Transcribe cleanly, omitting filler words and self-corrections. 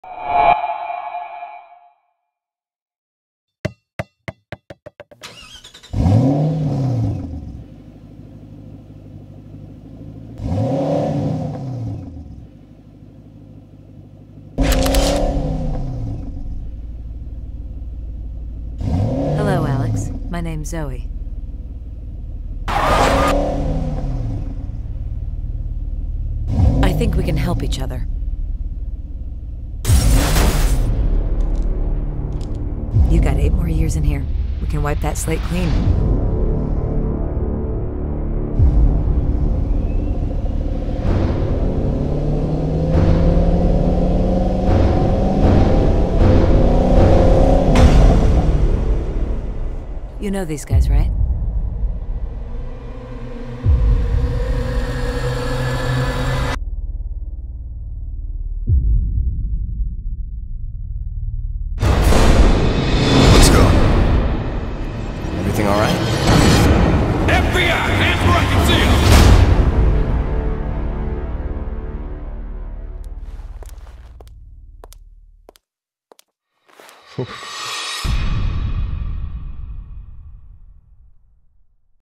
Hello, Alex. My name's Zoe. I think we can help each other. You got 8 more years in here. We can wipe that slate clean. You know these guys, right? Let's go. Everything all right? FBI! Hands where I can see them!